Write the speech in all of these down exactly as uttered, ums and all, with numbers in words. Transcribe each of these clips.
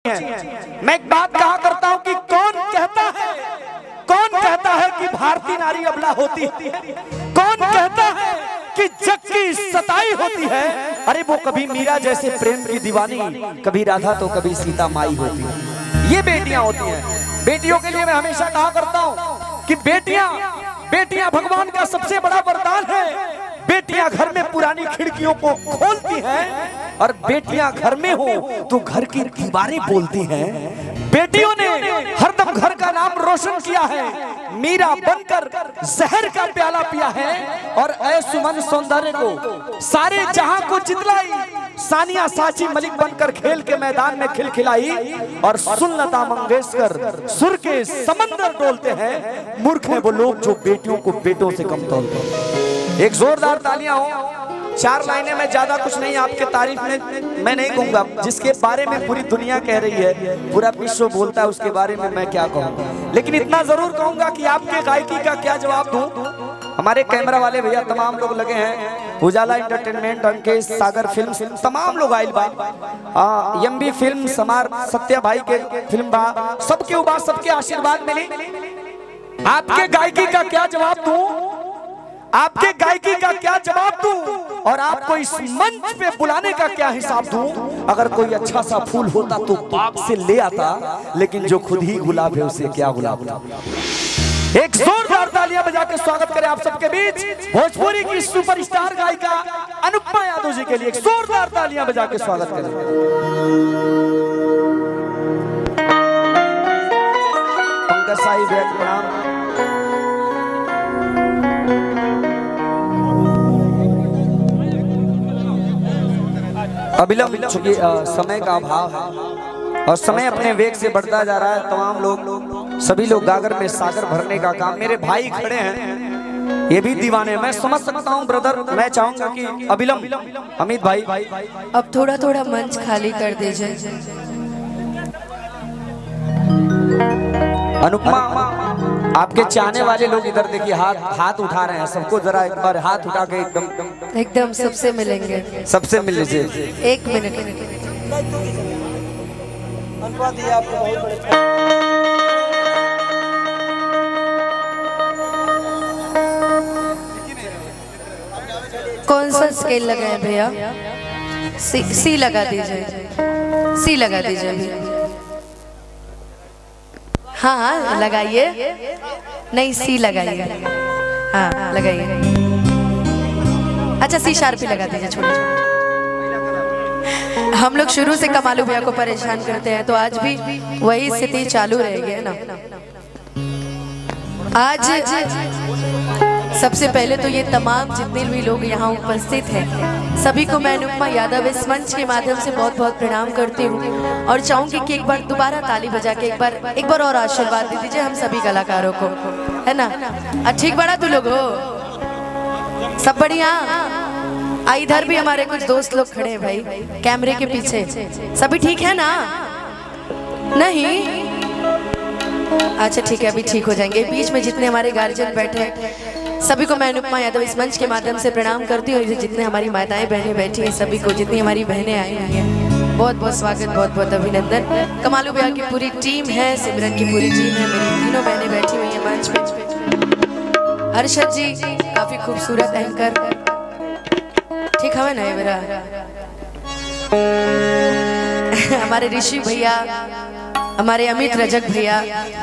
हैं। मैं एक बात कहा करता हूं कि कौन कहता है कौन कहता है कि भारतीय नारी अबला होती है? कौन कहता है कि जग की सताई होती है? अरे वो कभी मीरा जैसे प्रेम की दीवानी, कभी राधा तो कभी सीता माई होती है। ये बेटियां होती हैं। बेटियों के लिए मैं हमेशा कहा करता हूं कि बेटियां बेटियां भगवान का सबसे बड़ा वरदान है। बेटियां घर में पुरानी खिड़कियों को खोलती हैं और बेटियां घर में हो तो घर की दीवारें बोलती हैं। बेटियों ने हरदम घर का नाम रोशन किया है। मीरा बनकर जहर का प्याला पिया है और ऐ सुमन सौंदर्य को सारे जहां को जितलाई। सानिया साची मलिक बनकर खेल के मैदान में खिलखिलाई और सुन लता मंगेशकर सुर के समंदर डोलते हैं। मूर्ख है वो लोग जो बेटियों को बेटों से कम तोलते हैं। एक जोरदार तालियां हो। चार लाइनें में ज्यादा कुछ नहीं आपके तारीफ में मैं नहीं कहूंगा। जिसके बारे में पूरी दुनिया कह रही है, पूरा विश्व बोलता है, उसके बारे में मैं क्या कहूँ। लेकिन इतना जरूर कहूंगा कि आपके गायकी का क्या जवाब दूं। हमारे कैमरा वाले भैया तमाम लोग लगे हैं। उजाला एंटरटेनमेंट, अंकेश, सागर फिल्म, तमाम लोग आइल बा। एमबी फिल्म, समार सत्या भाई के फिल्म बा। सबके उबा सबके आशीर्वाद मिली। आपके गायकी का क्या जवाब दूं आपके गायकी का क्या जवाब दूं और आपको इस मंच पे बुलाने का क्या हिसाब दूं। अगर कोई अच्छा सा फूल होता तो बाग से ले आता, लेकिन जो खुद ही गुलाब है उसे क्या गुलाब। एक जोरदार तालियां बजा के स्वागत करें आप सबके बीच भोजपुरी की सुपरस्टार गायिका अनुपमा यादव जी के लिए। एक जोरदार तालियां बजा के स्वागत करें। पंकज साहिब प्रणाम। अविलंब चूंकि समय का अभाव है और समय अपने वेग से बढ़ता जा रहा है। तमाम लोग सभी लोग गागर में सागर भरने का काम, मेरे भाई खड़े हैं ये भी दीवाने। मैं समझ सकता हूं ब्रदर। मैं चाहूंगा कि अविलंब अमित भाई अब थोड़ा थोड़ा मंच खाली कर दीजिए। अनुपमा, आपके चाहने वाले लोग इधर देखिए हाथ हाथ उठा रहे हैं। सबको जरा एक बार हाथ उठा के एकदम एकदम सबसे मिलेंगे। सबसे मिल लीजिए। एक मिनट। कौन सा स्केल लगाए भैया? सी, सी लगा दीजिए। सी लगा दीजिए अभी। हाँ हाँ लगाइए। नहीं सी लगाइए। हाँ लगाइए। अच्छा सी शार्प ही लगा दीजिए। छोटे छोटे हम लोग शुरू से कमालू भैया को परेशान करते हैं तो आज भी वही स्थिति चालू रहेगी है ना। आज सबसे पहले तो ये तमाम जितने भी लोग यहाँ उपस्थित हैं सभी को मैं अनुपमा यादव इस मंच के माध्यम से बहुत बहुत प्रणाम करती हूँ और चाहूंगी कि एक बार दोबारा ताली बजा के एक बार एक बार और आशीर्वाद दे दीजिए हम सभी कलाकारों को, है ना। ठीक बड़ा तू लोग हो सब बढ़िया। इधर भी हमारे कुछ दोस्त लोग खड़े हैं भाई कैमरे के पीछे। सभी ठीक है ना? नहीं अच्छा ठीक है अभी ठीक हो जाएंगे। बीच में जितने हमारे गार्जियन बैठे हैं सभी को मैं अनुपमा यादव इस मंच के माध्यम से प्रणाम करती हूँ। जितने हमारी माताएं बहनें बैठी हैं सभी को, जितनी हमारी बहनें आई हुई हैं बहुत बहुत स्वागत, बहुत बहुत अभिनंदन। कमालू भैया की पूरी टीम है, सिमरन की पूरी टीम है, मेरी तीनों बहनें बैठी हुई हैं मंच पे। हर्षद जी काफी खूबसूरत एंकर, ठीक है ना मेरा। हमारे ऋषि भैया, हमारे अमित रजक भैया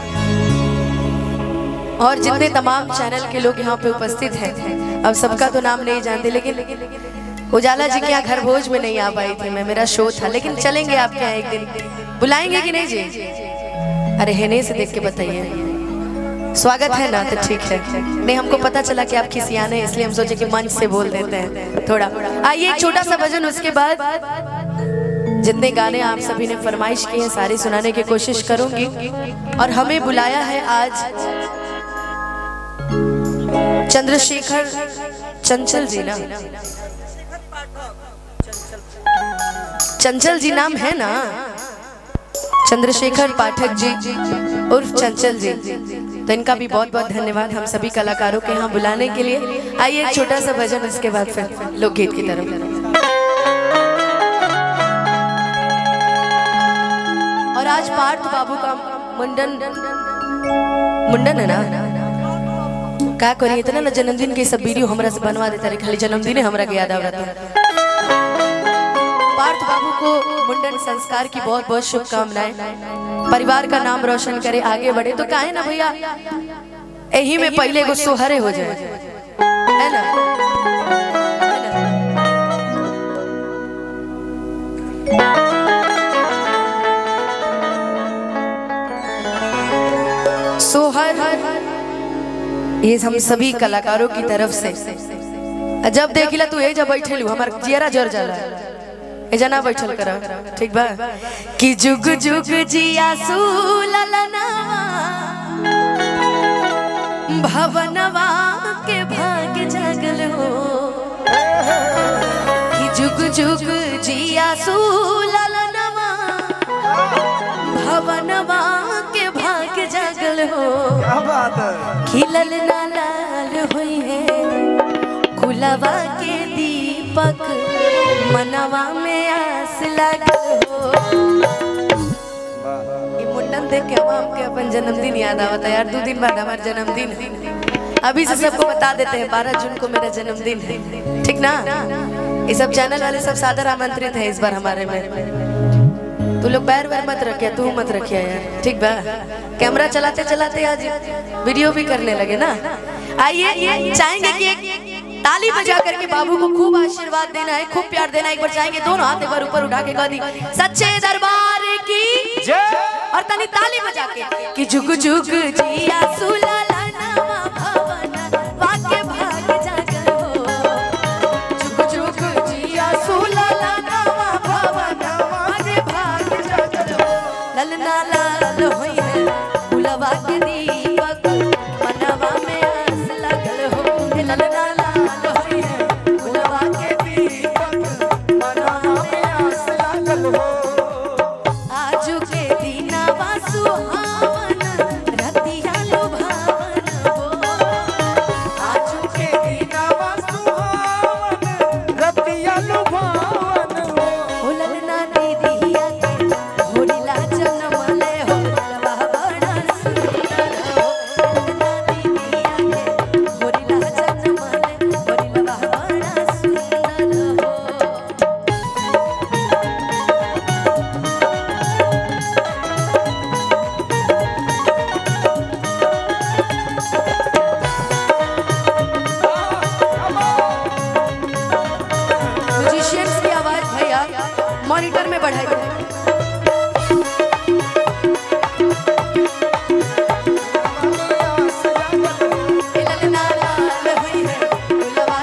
और जितने तमाम चैनल के लोग यहाँ पे उपस्थित हैं। अब सबका तो नाम नहीं जानते लेकिन उजाला जी के यहाँ घर भोज में नहीं आ पाई थी मैं, मेरा शो था। लेकिन चलेंगे आपके यहाँ एक दिन, बुलाएंगे कि नहीं जी? अरे है नहीं से देख के बताइए। स्वागत है ना? तो ठीक है। नहीं हमको पता चला कि आप खिसियाने हैं इसलिए हम सोचे कि मंच से बोल देते हैं थोड़ा। आइए एक छोटा सा भजन, उसके बाद जितने गाने आप सभी ने फरमाइश किए हैं सारे सुनाने की कोशिश करूंगी। और हमें बुलाया है आज चंद्रशेखर चंचल जी ना, चंचल जी नाम है ना, चंद्रशेखर पाठक जी उर्फ चंचल जी। तो इनका भी बहुत बहुत धन्यवाद हम सभी कलाकारों के यहाँ बुलाने के लिए। आइए एक छोटा सा भजन, उसके बाद फिर लोकगीत की तरफ। आज पार्थ बाबू का मुंडन मुंडन है ना, क्या करिए इतना ना जन्मदिन के सब वीडियो हमरा से बनवा देता रहे, खाली जन्मदिन है हमरा के याद आ रहा था। पार्थ बाबू को मुंडन संस्कार की बहुत बहुत शुभकामनाएं, परिवार का नाम रोशन करे, आगे बढ़े। तो काहे ना भैया यही में पहले को सोहरे हो जाए, है ना, है ना? सोहर ये हम सभी कलाकारों की तरफ से जब देखिला तू ए जब बैठे हमार जियरा जर जाला, ए जना बैठल करा, ठीक बा? कि जुग जुग जिया सुललना भवनवा के भाग जागल हो, कि जुग जुग जिया सुललनवा भवनवा के भाग जागल हो। क्या बात है? खिलल ना लाल हुई है गुलाबा के दीपक, मनवा में आस लागल हो। ये मुंडन देख के हम के अपन जन्मदिन याद आवता यार, दो दिन बाद हमारा जन्मदिन है। अभी से सबको बता देते हैं बारह जून को मेरा जन्मदिन है, ठीक ना? ये सब चैनल वाले सब सादर आमंत्रित है इस बार हमारे में। तू लोग पैर वैर मत रखिया, तू मत रखिया यार, ठीक बा? कैमरा चलाते चलाते आज वीडियो भी करने लगे ना। आइए चाहेंगे कि एक ताली बजा करके बाबू को खूब आशीर्वाद देना है, खूब प्यार देना है। एक बार चाहेंगे दोनों हाथ एक बार ऊपर उठा के कह दी सच्चे दरबार की जय, और तनी ताली बजा के कि जुग जुग जिया सुलाला नामा भवना वाके भाग जागल हो, जुग जुग जिया सुलाला नामा भवना वाके भाग जागल हो। ललना लाल होई है गुलाबा के दीपक, मनवा में आस लागल हो। ललना लाल होई है गुलाबा के दीपक, मनवा में आस लागल हो। आजू के दीनावा सुहावन रतिया लुभावन हो, आजू के दीनावा सुहावन रतिया लुभावन हो। हो। ललना दीदिया के होरिला जनमले हो, ललवा बड़ा सुंदर हो। ललना दीदिया के होरिला जनमले, होरिला बड़ा सुंदर हो। म्यूजिशियंस की आवाज भैया मॉनिटर में बढ़ाइए। ललना लाल हुई है गुलाबा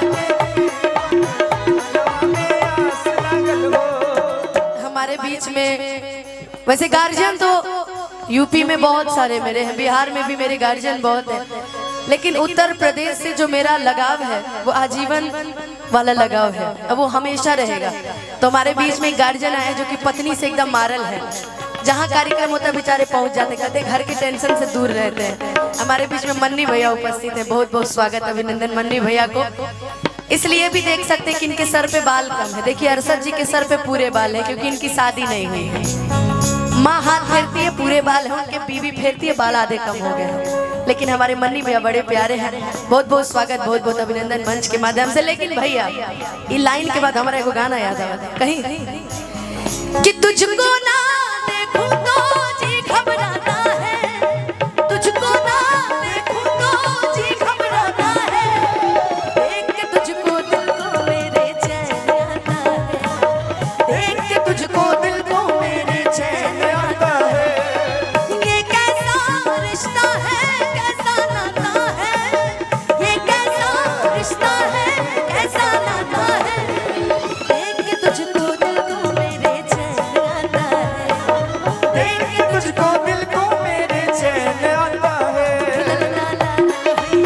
के। हमारे बीच में वैसे गार्जियन तो यूपी में बहुत सारे मेरे हैं, बिहार में भी मेरे गार्जियन बहुत हैं, लेकिन उत्तर प्रदेश से जो मेरा लगाव है वो आजीवन वाला लगाव है, अब वो हमेशा रहेगा। तो हमारे बीच में एक गार्जियन आए जो कि पत्नी से एकदम मारल है, जहाँ कार्यक्रम होता है बेचारे पहुंच जाते, कहते घर के टेंशन से दूर रहते हैं। हमारे बीच में मन्नी भैया उपस्थित है, बहुत बहुत स्वागत अभिनंदन मन्नी भैया को। इसलिए भी देख सकते हैं कि इनके सर पे बाल कम है। देखिए अरशद जी के सर पे पूरे बाल है क्योंकि इनकी शादी नहीं हुई है। माँ हाथ फेरती है पूरे बाल है उनके, बीवी फेरती है बाल आधे कम हो गए हैं। लेकिन हमारे मन्नी भैया बड़े प्यारे हैं, बहुत बहुत स्वागत, बहुत बहुत अभिनंदन मंच के माध्यम से। लेकिन भैया ये लाइन के बाद हमारा एगो गाना याद आया कहीं कि तुझको ना देखूं तो जी घबराता है, तुझको ना देखूं तो जी घबराता है, देख के तुझको दिल को मेरे चैन आता है, देख के तुझको दिल को मेरे चैन आता है। ये कैसा रिश्ता है कैसा नाता है, ये कैसा रिश्ता है कैसा नाता है, देख के तुझको दिल को मेरे चैन आता है, देख के तुझको दिल को मेरे चैन आता है। ललना लाल हुई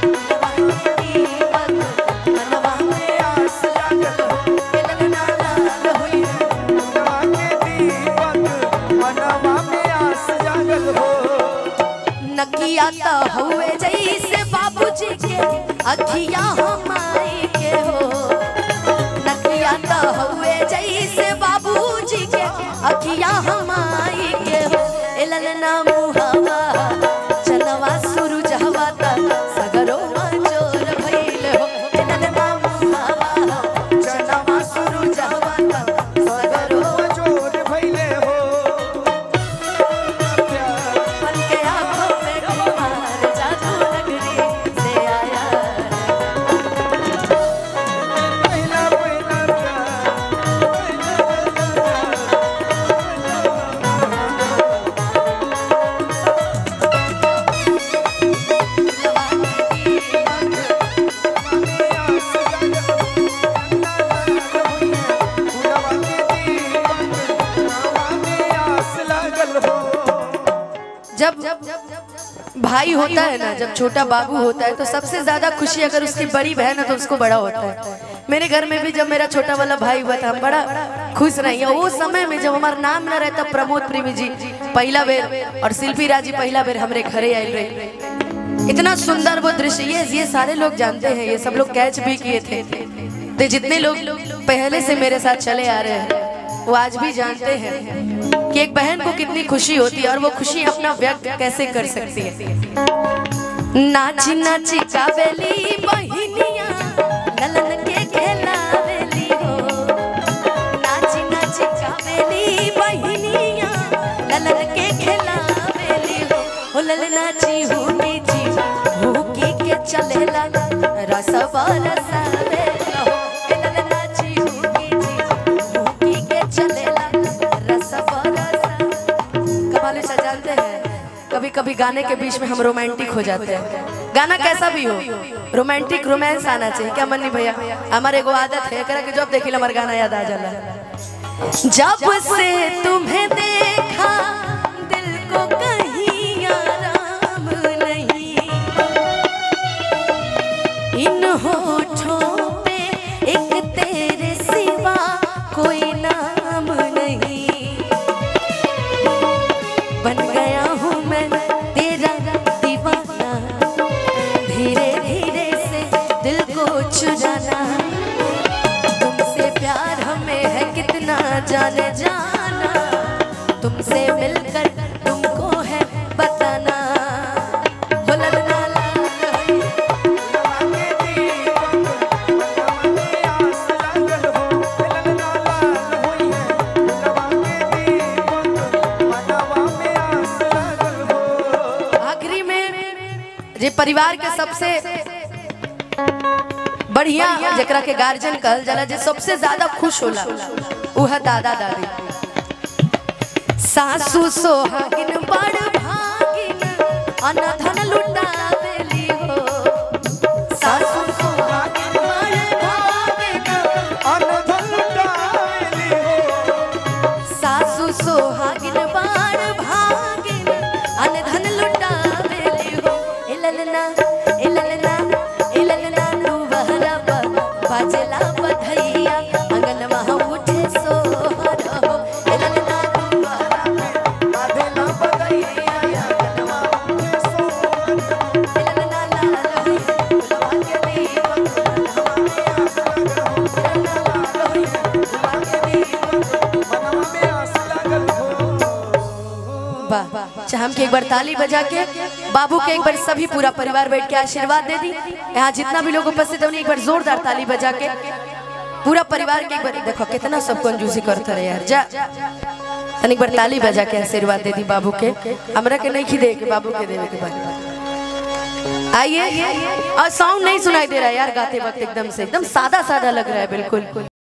है गुलाबा के दीपक, मनवा में आस लागल हो। ललना लाल हुई है गुलाबा के दीपक, मनवा में आस जागल हो। नकिया तो हुए जैसे बाबूजी के अखिया हमाई के हो, नकिया तो हुए जैसे बाबूजी के अखिया हमाई के हो। ललना मुहावा चनवा सूरज हवा ता सगरो जोर भइल हो ललना मुहावा चनवा सूरज हवा ता सगरो जोर भइल हो मन के आंखों में तुम्हार जादू नगरी से आया पहला पहला जब भाई होता है ना, जब छोटा बाबू होता है तो सबसे ज्यादा खुशी अगर उसकी बड़ी बहन है तो उसको बड़ा होता है। मेरे घर में भी जब मेरा छोटा वाला भाई हुआ था हम बड़ा खुश रही। वो समय में जब हमारा नाम न रहता, प्रमोद प्रेमी जी पहला बेर और शिल्पी राजी पहला बेर हमारे घरे आए रहे। इतना सुंदर वो दृश्य, ये ये सारे लोग जानते हैं, ये सब लोग कैच भी किए थे। तो जितने लोग पहले से मेरे साथ चले आ रहे हैं वो आज भी जानते हैं कि एक बहन को कितनी खुशी होती है और वो खुशी अपना व्यक्त कैसे कर सकती है। नाची नाची कावेली बहिनिया ललन के खेलावेली हो, नाची नाची कावेली बहिनिया ललन के खेलावेली हो। हो ललनाची हुनी जी हुकी के चलेला रसवा रसावेला हो, ललनाची हुनी जी हुकी के चलेला रसवा रसा। कमाल से जानते हैं कभी कभी गाने के बीच में हम रोमांटिक हो जाते हैं। गाना कैसा भी हो रोमांटिक रोमांस आना चाहिए। क्या मन्नी भैया, हमारे एगो आदत है करा कि जब देखिला हमारा गाना याद आ जाला। जब से तुम्हें देखा दिल को कहीं आराम नहीं, इन होठों पे एक तेरे सिवा कोई नाम नहीं। बन गया हूँ मैं तेरा दीवाना, धीरे धीरे से दिल को चुराना। तुमसे प्यार हमें है कितना जाने जाना, तुमसे मिलकर तुमको है बताना। हो ललना आखिरी में जे परिवार के सबसे बढ़िया जकरा के गार्जियन कहल जाला, जे सबसे ज्यादा खुश होला उह दादा दादी। सासू सोहागिन बड़ भागिन अनधन लुटावेली हो, सासू सोहागिन बड़ भागिन अनधन लुटावेली हो, सासू सोहागिन बड़ भागिन अनधन लुटावेली हो। ए ललना ए ललना ए ललना तू बहरा बाजेला बधैया अंगनवा उठे सोहर हो। ए ललना तू बहरा बाजेला बधैया अंगनवा उठे सोहर हो। ए ललना लाल होई फुलवा के दीपक मनवा में आस लागल हो, ललना लाल होई फुलवा के दीपक मनवा में आस लागल हो। वाह, हम के एक बार ताली बजा के बाबू के एक बार सभी पूरा परिवार बैठ के आशीर्वाद दे दी। यहाँ जितना भी लोग उपस्थित है उन्हें एक बार जोरदार ताली बजा के पूरा परिवार के एक बार देखो कितना सब कंजूसी करते रहे यार। जा एक बार ताली बजा के आशीर्वाद दे दी बाबू के, हमरा के नहीं खिदे के बाबू के देवे के बाद। आइए और साउंड नहीं सुनाई दे रहा है यार गाते वक्त, एकदम से एकदम सादा सादा लग रहा है बिल्कुल।